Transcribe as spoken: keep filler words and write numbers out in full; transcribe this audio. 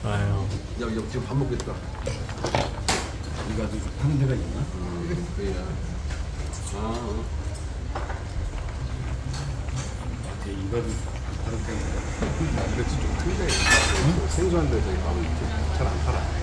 아유. 야, 야, 지금 밥 먹겠다. 이가 아주 하는 데가 있나? 음, 그래야. 아, 어. 이가 아주 다른 데가 있나? 그렇지, 좀 큰데. 응? 생소한 데서 이 밥을 잘 안 팔아.